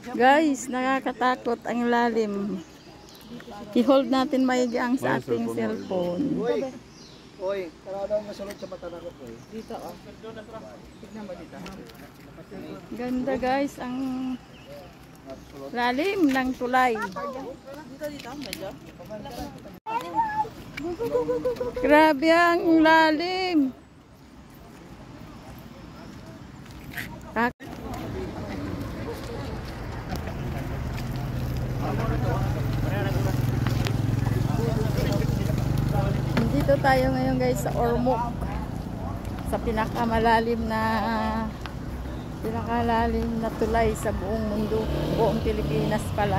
Guys, nakakatakot ang lalim. I-hold natin maigi ang sa ating cellphone. Oy, tara daw masulod sa mata nako oy. Dito oh. Tignan mo dito. Ganda guys ang lalim ng tulay. Dito medyo. Grabe ang lalim. Dito tayo ngayon guys sa Ormoc, sa pinakamalalim na tulay sa buong mundo, buong Pilipinas pala.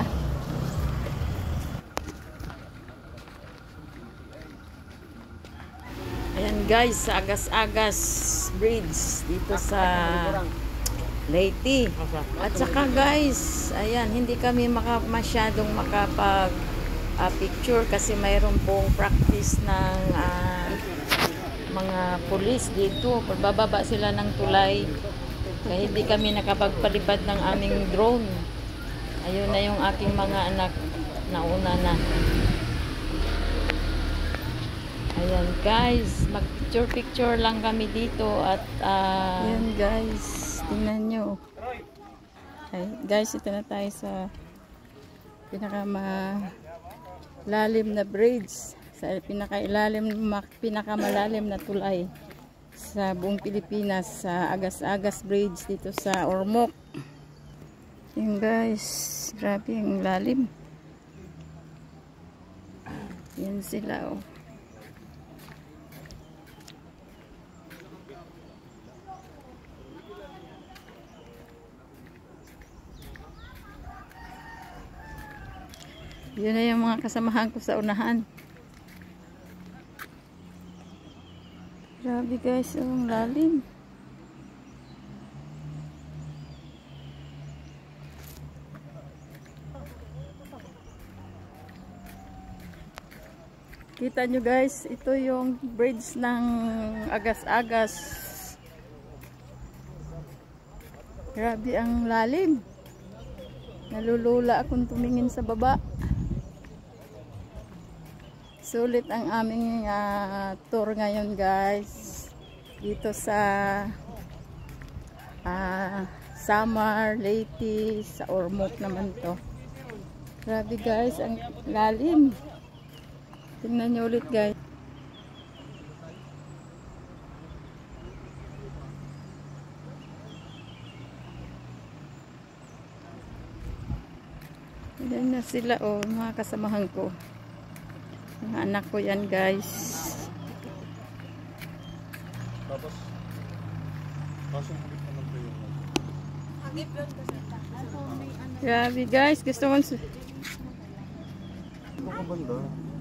Ayan guys, sa Agas-Agas Bridge dito sa Leyte. At saka guys, ayan, hindi kami masyadong makapag picture kasi mayroon pong practice ng mga pulis dito. Pagbababa sila ng tulay, kaya hindi kami nakapagpalipad ng aming drone. Ayun na yung aking mga anak, nauna na. Ayan guys, mag picture lang kami dito at ayan guys, tingnan nyo. Ay, guys, ito na tayo sa lalim na bridge, sa pinakamalalim na tulay sa buong Pilipinas, sa Agas-Agas Bridge dito sa Ormoc. Yung guys, grabe ang lalim. Yan sila oh. Yun na yung mga kasamahan ko sa unahan. Grabe guys, ang lalim. Kita nyo guys, ito yung bridge ng Agas-Agas. Grabe ang lalim. Nalulula akong tumingin sa baba. Sulit ang aming tour ngayon guys dito sa Samar, Leyte, sa Ormoc naman to. Grabe guys, ang lalim. Tingnan nyo ulit guys. Yan na sila oh, mga kasamahan ko. Mga anak ko yan guys. Tapos pasong hagip naman kayo. Hagip yun kasi. Grabe guys, gusto ko Baka banda.